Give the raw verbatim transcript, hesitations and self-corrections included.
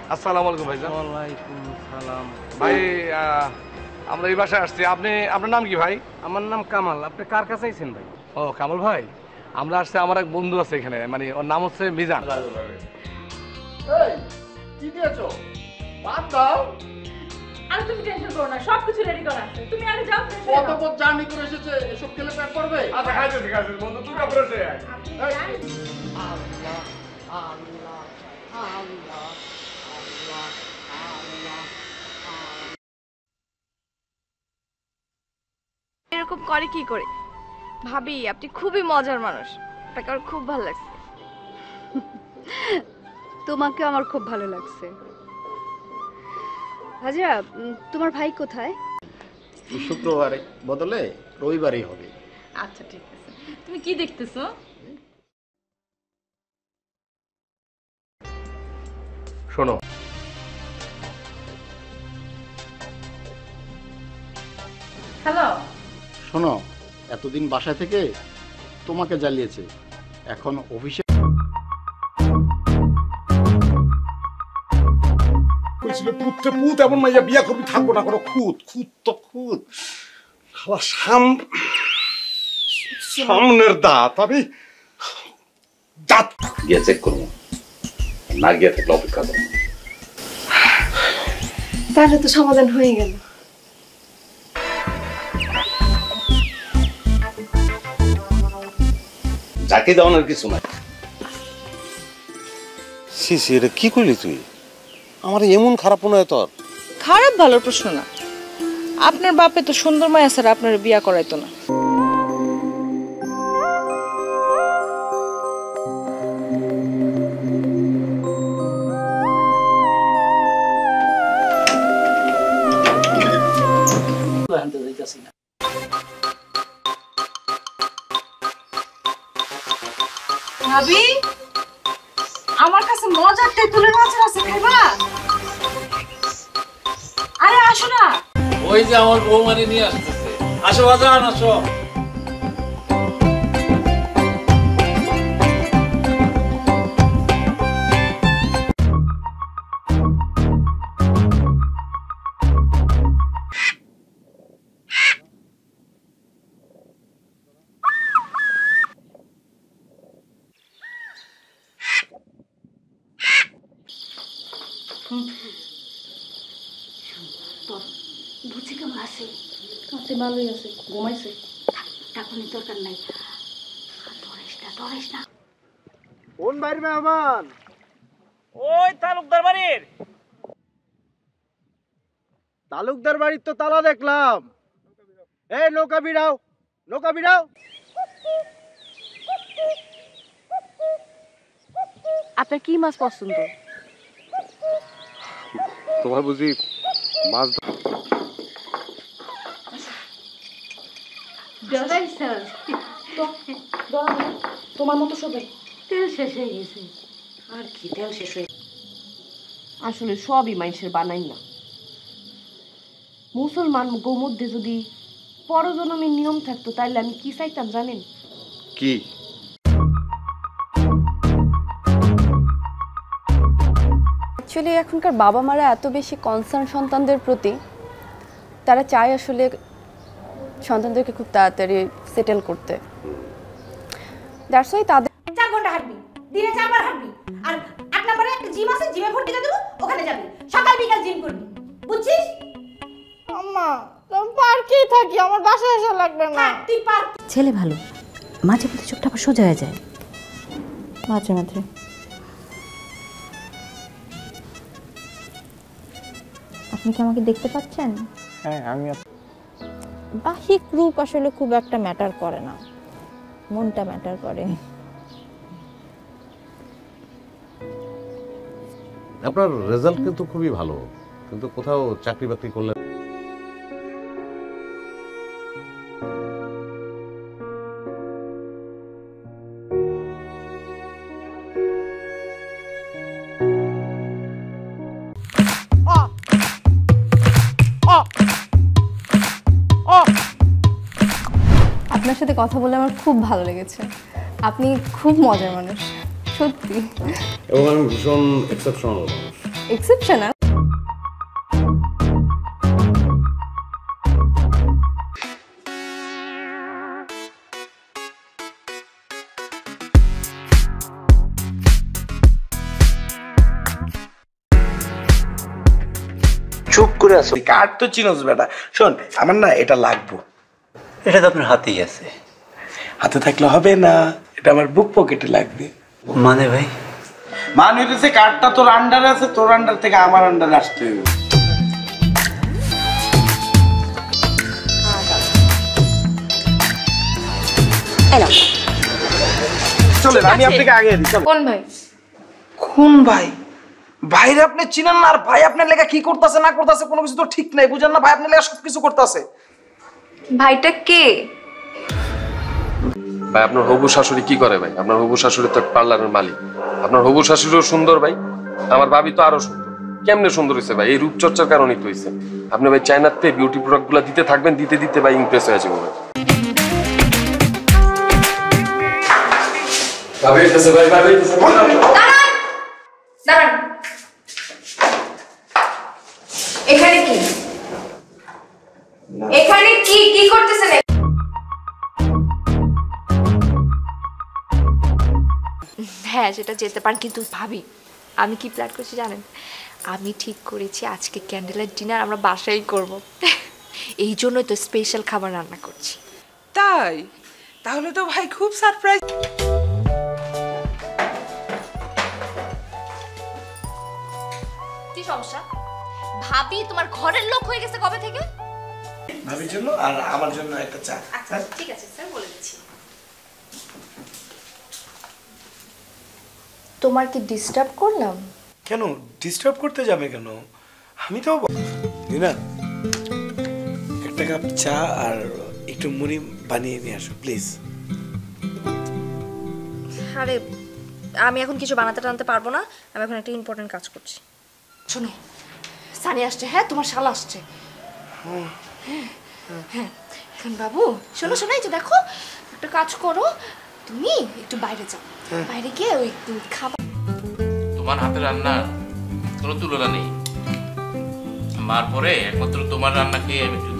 আসসালামু আলাইকুম ভাইজান। ওয়ালাইকুম সালাম। ভাই আমরা এই বাসায় আসছি। আপনি আপনার নাম কি ভাই? আমার নাম কামাল। আপনি কার কাছে আইছেন ভাই? ও কামাল ভাই, আমরা আসছে, আমার এক বন্ধু আছে এখানে, মানে ওর নাম হচ্ছে মিজান। এই কি দিয়েছো? ভাত দাও। আর তুমি টেনশন করো না, সবকিছু রেডি করা আছে। তুমি আগে যাও, ফ্রেশ হয়ে কত নাও। পথ জার্নি করে এসেছে, এসব খেলে পেট ভরবে? আচ্ছা খাইছো ঠিক আছে বন্ধু, তুই কাপড় এসে আয়। আপনি যান। আল্লাহ আল্লাহ আল্লাহ আল্লাহ আল্লাহ। এরকম করে কি করে? ভাবি আপনি খুবই মজার মানুষ, আপনাকে আমার খুব ভালো লাগছে। তোমাকে আমার খুব ভালো লাগছে। হাজরা, তোমার ভাই কোথায়? শুক্রবারে বদলে রবিবারই হবে। আচ্ছা ঠিক আছে। তুমি কি দেখতেছো? শোনো, হ্যালো। শোনো, এতদিন বাসায় থেকে তোমাকে জ্বালিয়েছে, এখন অফিসে পুত্রে পুত এমন মাইয়া বিয়া করবি, থাকবো না কোনো খুদ খুদ তো খুদ খালা সাম সামনের দাঁত আমি দাঁত গিয়ে চেক করবো, না গিয়ে থাকলে অপেক্ষা করবো। তাহলে তো সমাধান হয়ে গেল। যাকে দেওয়ানোর কিছু নাই। সিসি এটা কি করলি তুই? আমার এমন খারাপ মনে হয় তোর? খারাপ ভালো প্রশ্ন না। আপনার বাপে তো সুন্দর মায়া ছাড়া আপনার বিয়া করাইতো না। ভাবি, আমার কাছে মজার তেঁতুলের আচার আছে, খাইবা? আরে আসো না। ওই যে আমার বৌমানি নিয়ে আসতেছে। আসো বাজান, আসো। বুঝি কেমন আছে? আছে, ভালোই আছে, ঘুমাইছে। টাকুনি দরকার নাই, ধরিস না ধরিস না। কোন বাড়ির মেহমান? ওই তালুকদার বাড়ির। তালুকদার বাড়ির তো তালা দেখলাম। এই নৌকা বিড়াও, নৌকা বিড়াও। আপনার কি মাছ পছন্দ? তোমার বুঝি মাছ তোমার মতো সবাই তেল শেষ হয়ে গেছে। আর কি তেল শেষ হয়ে? আসলে সবই মানুষের বানাই না। মুসলমান গো মধ্যে যদি পরজনমের নিয়ম থাকতো তাহলে আমি কি চাইতাম জানেন? কি? অ্যাকচুয়ালি এখনকার বাবা মারা এত বেশি কনসার্ন সন্তানদের প্রতি, তারা চায় আসলে সন্তানদেরকে খুব তাড়াতাড়ি সেটেল করতে। দ্যাটস ওয়াই তাদের চার ঘন্টা হাঁটবি, দিনে চারবার হাঁটবি। আর এক নম্বরে একটা জিম আছে, জিমে ভর্তি করে দেবো, ওখানে যাবি। সকাল বিকাল জিম করবি, বুঝছিস? আম্মা আমি পার্কেই থাকি, আমার বাসায় আসা লাগবে না। হ্যাঁ, তুই পার্ক। ছেলে ভালো, মাঝে মধ্যে চোখটা আবার সোজা হয়ে যায় মাঝে মাঝে। আপনি কি আমাকে দেখতে পাচ্ছেন? হ্যাঁ আমি। বাহ্যিক রূপ আসলে খুব একটা ম্যাটার করে না, মনটা ম্যাটার করে। আপনার রেজাল্ট কিন্তু খুবই ভালো, কিন্তু কোথাও চাকরি বাকরি করলে আপনার সাথে কথা বলে আমার খুব ভালো লেগেছে। আপনি খুব মজার মানুষ, সত্যি। এবং আমি ভীষণ এক্সেপশনাল মানুষ। এক্সেপশনাল। চুপ করে আছো, কার্ড তো চিনোস বেটা। শোন, আমার না এটা লাগবো। এটা তো আপনার হাতেই আছে। হাতে থাকলে হবে না, এটা আমার বুক পকেটে লাগবে। মানে ভাই, মানে হইতেছে কার্ডটা তোর আন্ডারে আছে, তোর আন্ডার থেকে আমার আন্ডারে আসতে হবে। চলেন, আমি আপনাকে আগে দিই। কোন ভাই? কোন ভাই? ভাইরে আপনি চিনেন না, আর ভাই আপনার লেখা কি করতেছে না করতেছে কোনো কিছু তো ঠিক নাই, বুঝেন না? ভাই আপনার লেখা সবকিছু করতেছে। ভাইটা কে? ভাই আপনার হবু শাশুড়ি কি করে ভাই? আপনার হবু শাশুড়ি তো পার্লারের মালিক। আপনার হবু শাশুড়িও সুন্দর ভাই, আমার ভাবি তো আরো সুন্দর। কেমনে সুন্দর হয়েছে ভাই? এই রূপচর্চার কারণেই তো হয়েছে। আপনি ভাই চায়নাতে বিউটি প্রোডাক্ট গুলা দিতে থাকবেন, দিতে দিতে ভাই ইমপ্রেস হয়ে যাবে ভাই। ভাবি এসেছে ভাই, ভাবি এসেছে। দাঁড়ান, এখানে কি এখানে কি কি করতেছেন? হ্যাঁ সেটা যেতে পারেন, কিন্তু ভাবি আমি কি প্ল্যান করছি জানেন? আমি ঠিক করেছি আজকে ক্যান্ডেল লাইট ডিনার আমরা বাসায় করব। এই জন্যই তো স্পেশাল খাবার রান্না করছি। তাই? তাহলে তো ভাই খুব সারপ্রাইজ। কি সমস্যা? ভাবি তোমার ঘরের লোক হয়ে গেছে কবে থেকে? ভাবির জন্য আর আমার জন্য একটা চা। আচ্ছা ঠিক আছে স্যার, বলে দিচ্ছি। তোমার কি ডিস্টার্ব করলাম? কেন ডিস্টার্ব করতে যাবে কেন? আমি তো না, একটা কাপ চা আর একটু মুড়ি বানিয়ে নিয়ে আসো প্লিজ। আরে আমি এখন কিছু বানাতে টানাতে পারবো না, আমি এখন একটা ইম্পর্টেন্ট কাজ করছি। শোনো, সানি আসছে। হ্যাঁ তোমার শালা আসছে। হ্যাঁ হ্যাঁ এখন বাবু শোনো শোনো, এই যে দেখো, একটা কাজ করো, তুমি একটু বাইরে যাও, বাইরে গিয়ে ওই খাবার। তোমার হাতে রান্নার কোনো তুলনা নেই। মার পরে একমাত্র তোমার রান্না খেয়ে আমি